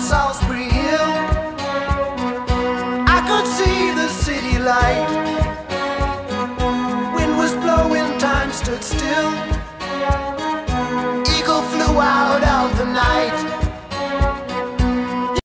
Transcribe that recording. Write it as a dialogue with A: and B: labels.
A: Salisbury Hill. I could see the city light. Wind was blowing, time stood still.